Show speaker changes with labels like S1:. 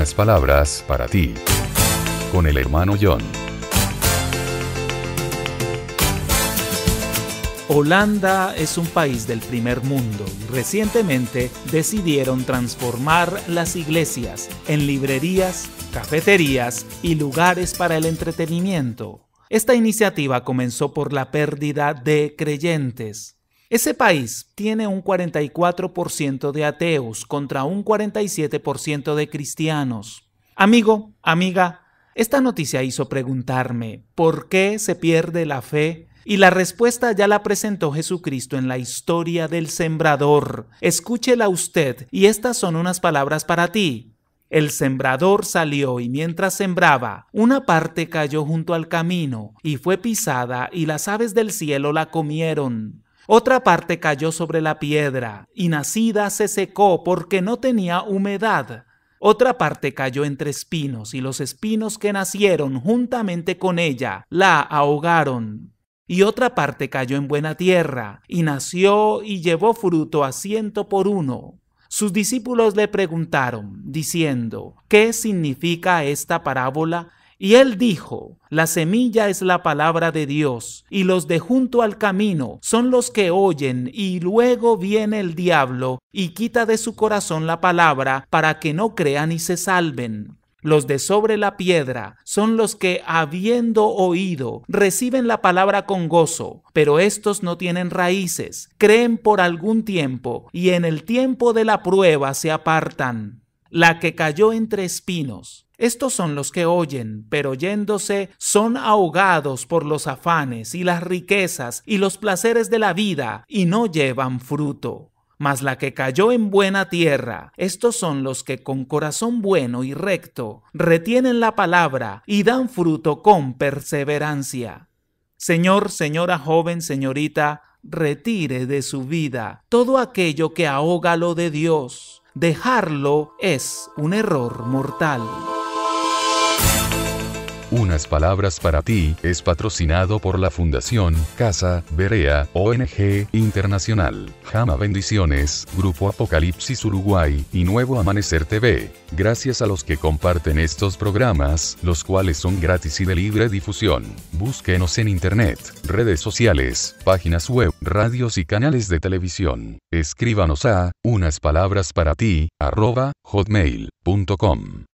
S1: Unas palabras para ti. Con el hermano John.
S2: Holanda es un país del primer mundo y recientemente decidieron transformar las iglesias en librerías, cafeterías y lugares para el entretenimiento. Esta iniciativa comenzó por la pérdida de creyentes. Ese país tiene un 44% de ateos contra un 47% de cristianos. Amigo, amiga, esta noticia hizo preguntarme, ¿por qué se pierde la fe? Y la respuesta ya la presentó Jesucristo en la historia del sembrador. Escúchela usted, y estas son unas palabras para ti. El sembrador salió y mientras sembraba, una parte cayó junto al camino y fue pisada y las aves del cielo la comieron. Otra parte cayó sobre la piedra y nacida se secó porque no tenía humedad. Otra parte cayó entre espinos y los espinos que nacieron juntamente con ella la ahogaron. Y otra parte cayó en buena tierra y nació y llevó fruto a 100 por 1. Sus discípulos le preguntaron, diciendo, ¿qué significa esta parábola? Y él dijo, la semilla es la palabra de Dios, y los de junto al camino son los que oyen, y luego viene el diablo y quita de su corazón la palabra para que no crean y se salven. Los de sobre la piedra son los que, habiendo oído, reciben la palabra con gozo, pero estos no tienen raíces, creen por algún tiempo, y en el tiempo de la prueba se apartan. La que cayó entre espinos. Estos son los que oyen, pero yéndose son ahogados por los afanes y las riquezas y los placeres de la vida y no llevan fruto. Mas la que cayó en buena tierra, estos son los que con corazón bueno y recto retienen la palabra y dan fruto con perseverancia. Señor, señora joven, señorita, retire de su vida todo aquello que ahoga lo de Dios. Dejarlo es un error mortal.
S1: Unas palabras para ti es patrocinado por la Fundación Casa Berea, ONG Internacional, Jama Bendiciones, Grupo Apocalipsis Uruguay y Nuevo Amanecer TV. Gracias a los que comparten estos programas, los cuales son gratis y de libre difusión. Búsquenos en internet, redes sociales, páginas web, radios y canales de televisión. Escríbanos a unaspalabrasparati@hotmail.com.